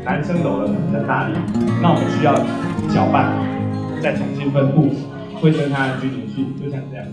男生揉的可能比较大力，那我们需要搅拌，再重新分布，会生它的均匀性，就像这样。